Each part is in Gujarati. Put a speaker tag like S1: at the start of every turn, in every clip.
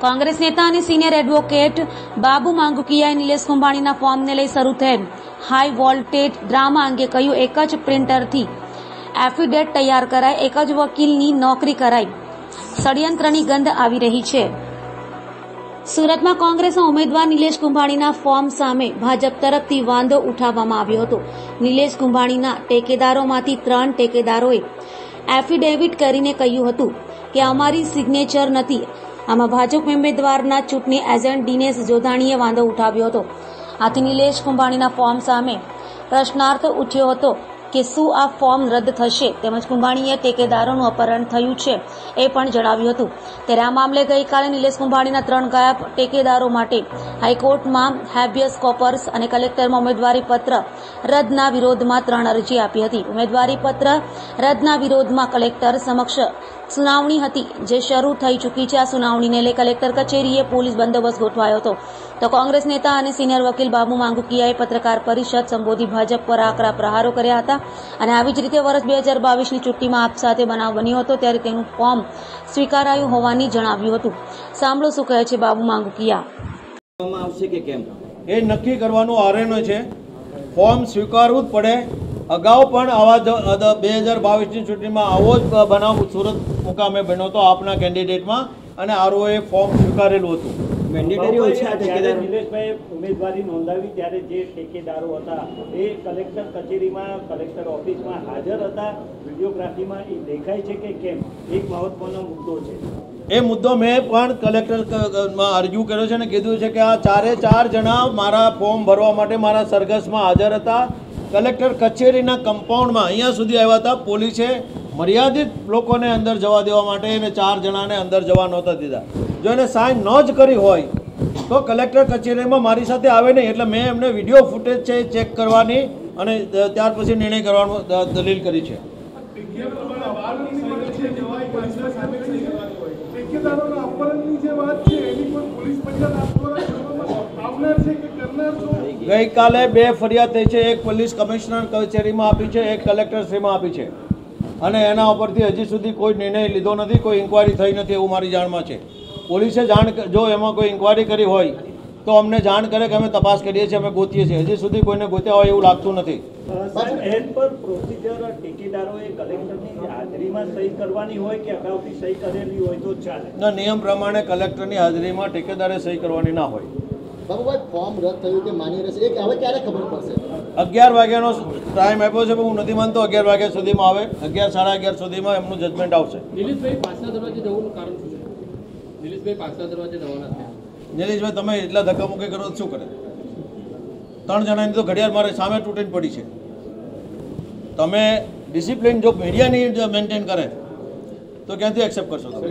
S1: કોંગ્રેસ નેતા અને સિનિયર એડવોકેટ બાબુ માંગુકિયાએ નિલેશ કુંભાણીના ફોર્મને લઈ શરૂ થયેલ હાઈ વોલ્ટેજ ડ્રામા અંગે કહ્યું, એક જ પ્રિન્ટરથી એફિડેવિટ તૈયાર કરાય, એક જ વકીલની નોકરી કરાય, ષડયંત્રની ગંધ આવી રહી છે। સુરતમાં કોંગ્રેસના ઉમેદવાર નિલેશ કુંભાણીના ફોર્મ સામે ભાજપ તરફથી વાંધો ઉઠાવવામાં આવ્યો હતો। નિલેશ કુંભાણીના ટેકેદારોમાંથી 3 ટેકેદારોએ એફિડેવિટ કરીને કહ્યું હતું કે અમારી સિગ્નેચર નથી। આમાં ભાજપ ઉમેદવારના ચૂંટણી એજન્ટ દિનેશ જોધાણીએ વાંધો ઉઠાવ્યો હતો। આથી નિલેશ કુંભાણીના ફોર્મ સામે પ્રશ્નાર્થ ઉઠ્યો હતો કે શું આ ફોર્મ રદ થશે, તેમજ કુંભાણીએ ટેકેદારોનું અપહરણ થયું છે એ પણ જણાવ્યું હતું। ત્યારે આ મામલે ગઈકાલે નિલેશ કુંભાણીના 3 ગાયબ ટેકેદારો માટે હાઈકોર્ટમાં હેબિયસ કોર્પસ અને કલેક્ટરમાં ઉમેદવારી પત્ર રદના વિરોધમાં 3 અરજી આપી હતી। ઉમેદવારી પત્ર રદના વિરોધમાં કલેક્ટર સમક્ષ સુનાવણી હતી, જે શરૂ થઈ ચૂકી છે। આ સુનાવણીને લઈ કલેક્ટર કચેરીએ પોલીસ બંદોબસ્ત ગોઠવાયો હતો। તો કોંગ્રેસ નેતા અને સિનિયર વકીલ બાબુ માંગુકિયાએ પત્રકાર પરિષદ સંબોધી ભાજપ પર આકરા પ્રહારો કર્યા હતા અને આવી જ રીતે વર્ષ 2022ની ચૂંટણીમાં આપ સાથે બનાવ બન્યો હતો ત્યારે તેનું ફોર્મ સ્વીકારાયું હોવાની જણાવ્યું હતું। સાંભળો શું કહે છે બાબુ માંગુકિયા।
S2: આવશે કે કેમ એ નક્કી કરવાનું આરએનઓ છે, ફોર્મ સ્વીકારવું જ પડે। અગાઉ પણ આવા 2022ની ચૂંટણીમાં આવો જ બનાવ સુરત મુકામે બન્યો હતો આપના કેન્ડિડેટમાં અને આરઓએ ફોર્મ સ્વીકારેલું હતું।
S3: મેન્ડેટરી ઓછા ઠેકેદાર નિલેશભાઈ ઉમેદવારી નોંધાવી ત્યારે જે ઠેકેદારો હતા એ કલેક્ટર કચેરીમાં કલેક્ટર ઓફિસમાં હાજર હતા, વિડીયોગ્રાફીમાં એ દેખાય છે કે કેમ? એક મહત્વનો મુદ્દો છે
S2: એ મુદ્દો મેં પણ કલેક્ટરમાં અરજી કર્યો છે અને કીધું છે કે આ 4 જણા મારા ફોર્મ ભરવા માટે મારા સરઘસમાં હાજર હતા। કલેક્ટર કચેરીના કમ્પાઉન્ડમાં અહીંયા સુધી આવ્યા હતા। પોલીસે મર્યાદિત લોકોને અંદર જવા દેવા માટે એને 4 જણાને અંદર જવા નહોતા દીધા। જો એને સાઇન ન જ કરી હોય તો કલેક્ટર કચેરીમાં મારી સાથે આવે નહીં, એટલે મેં એમને વિડીયો ફૂટેજ છે ચેક કરવાની અને ત્યાર પછી નિર્ણય કરવાનો દલીલ કરી છે। ગઈકાલે 2 ફરિયાદ થઈ છે, એક પોલીસ કમિશનર કચેરીમાં આપી છે, એક કલેક્ટરશ્રીમાં આપી છે અને એના ઉપરથી હજી સુધી કોઈ નિર્ણય લીધો નથી, કોઈ ઇન્કવાયરી થઈ નથી એવું મારી જાણમાં છે। પોલીસે જાણ જો એમાં કોઈ ઇન્કવાયરી કરી હોય તો અમને જાણ કરે કે અમે તપાસ કરીએ છીએ, અમે ગોતીએ છીએ। હજી સુધી કોઈને ગોત્યા હોય એવું લાગતું નથી।
S3: ઠેકેદારોએ કલેક્ટરની હાજરીમાં સહી કરવાની હોય કે અગાઉથી સહી કરેલી હોય તો ચાલે?
S2: ના, નિયમ પ્રમાણે કલેક્ટરની હાજરીમાં ઠેકેદારે સહી કરવાની ના હોય।
S4: બાબુભાઈ, ફોર્મ રદ થયું કે માન્ય રહેશે એ હવે ક્યારે ખબર પડશે?
S2: 11 વાગ્યાનો ટાઈમ આપ્યો છે, હું નથી માનતો 11 વાગ્યા સુધીમાં આવે। 11 સાડા 11 સુધીમાં એમનું જજમેન્ટ આવશે।
S5: નિલેશભાઈ પાછલા દરવાજે જવાનું કારણ શું છે? નિલેશભાઈ પાછલા દરવાજે જવાના છે?
S2: નિલેશભાઈ તમે એટલા ધક્કામુક્કી કરો શું કરે? 3 જણાની તો ઘડિયાળ મારે સામે તૂટીને પડી છે। તમે ડિસિપ્લિન જો મીડિયાની મેન્ટેન કરે તો ક્યાંથી એક્સેપ્ટ કરશો તમે?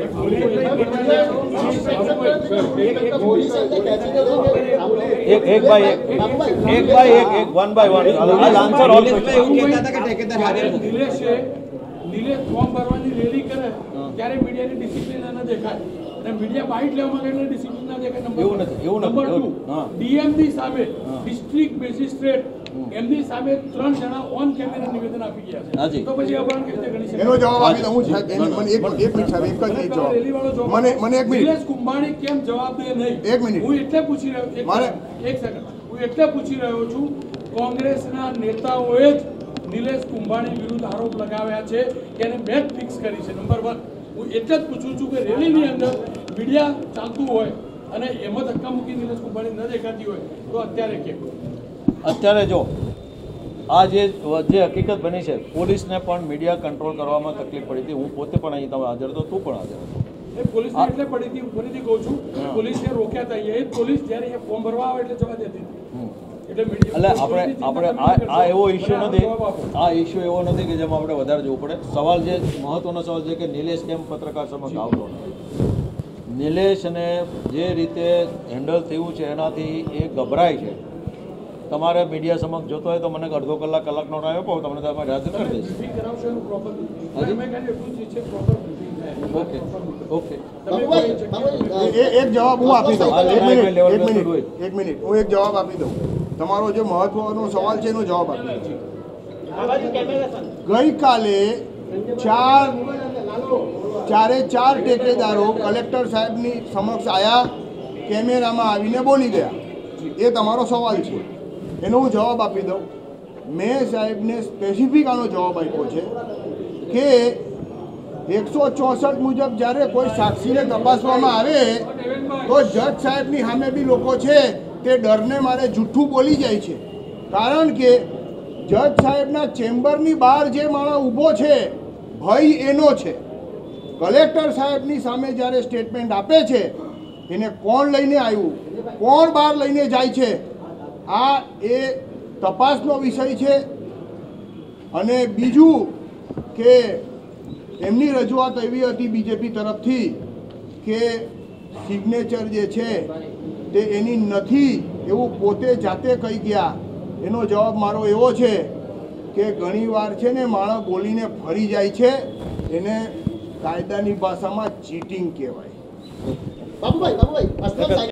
S2: એક બાય એક one by one answer all એવું કહેતા હતા કે ઠેકેદાર હાજર નથી।
S5: નિલેશ ફોર્મ ભરવાની રેલી કરે ત્યારે મીડિયાની ડિસિપ્લિન ન દેખાય અને મીડિયા બાઇટ લેવા માંગે એટલે ડિસિપ્લિન ના દેખાય।
S2: એવું નથી।
S5: ડીએમની સામે ડિસ્ટ્રિક્ટ મેજિસ્ટ્રેટ એમની સામે 3 જણા ઓન કેમેરા નિવેદન આપી ગયા છે, તો પછી અપહરણ કેવી રીતે ગણી શકાય?
S4: એનો જવાબ આપી દઉં સાહેબ। મને એક મિનિટ સાહેબ, એક જ જવાબ મને એક મિનિટ।
S5: નિલેશ કુંભાણી કેમ જવાબ દે નહીં?
S4: એક મિનિટ
S5: હું એટલે પૂછી રહ્યો એક સેકન્ડ હું એટલે પૂછી રહ્યો છું, કોંગ્રેસના નેતાઓએ જ નિલેશ કુંભાણી વિરુદ્ધ આરોપ લગાવ્યા છે કે એને બેટ ફિક્સ કરી છે। નંબર 1 હું એટલે જ પૂછું છું કે રેલીની અંદર મીડિયા ચાલતું હોય અને એમાં ધક્કા મૂકી નિલેશ કુંભાણી ન દેખાતી હોય તો અત્યારે કેમ?
S2: અત્યારે જો આ જે હકીકત બની છે, પોલીસને પણ મીડિયા કંટ્રોલ કરવામાં તકલીફ પડી હતી। હું પોતે પણ અહીં તમે હાજર હતો, તું પણ હાજર હતો।
S5: પોલીસને એટલે પડી હતી, ફરીથી કહું છું, પોલીસને રોક્યા હતા। એ પોલીસ જ્યારે એ ફોર્મ ભરવા આવે એટલે જવા દેતી હતી।
S2: એટલે આપણે આ એવો ઇસ્યુ નથી, આ ઇસ્યુ એવો નથી કે જેમાં આપણે વધારે જોવું પડે। સવાલ જે મહત્વનો સવાલ છે કે નિલેશ કેમ પત્રકાર સમક્ષ આવતો નથી? નિલેશને જે રીતે હેન્ડલ થયું છે એનાથી એ ગભરાય છે। તમારે મીડિયા સમક્ષ જોતો હોય તો મને અડધો કલાકનો ટાઈમ આપો, તમને તમારે હાજર કરી દઈશ। ઓકે
S4: એક જવાબ હું આપી દઉં। એક મિનિટ હું એક જવાબ આપી દઉં। તમારો જે મહત્વનો સવાલ છે એનો જવાબ આપી દઉં। ગઈકાલે 4 ચારે ચાર ટેકેદારો કલેક્ટર સાહેબની સમક્ષ આવ્યા, કેમેરામાં આવીને બોલી ગયા. એ તમારો સવાલ છે, એનો હું જવાબ આપી દઉં. મેં સાહેબને સ્પેસિફિક આનો જવાબ આપ્યો છે કે 164 મુજબ જ્યારે કોઈ સાક્ષીને તપાસવામાં આવે તો જજ સાહેબની સામે બી લોકો છે તે ડરને મારે જૂઠું બોલી જાય છે. કારણ કે જજ સાહેબના ચેમ્બરની બહાર જે માણસ ઊભો છે ભય એનો છે. કલેક્ટર સાહેબની સામે જ્યારે સ્ટેટમેન્ટ આપે છે એને કોણ લઈને આવ્યું, કોણ બહાર લઈને જાય છે, આ એ તપાસનો વિષય છે. અને બીજું કે એમની રજૂઆત એવી હતી બીજેપી તરફથી કે સિગ્નેચર જે છે તે એની નથી એવું પોતે જાતે કહી ગયા. એનો જવાબ મારો એવો છે કે ઘણીવાર છે ને માણસ બોલીને ફરી જાય છે, એને કાયદાની ભાષામાં ચીટિંગ કહેવાય.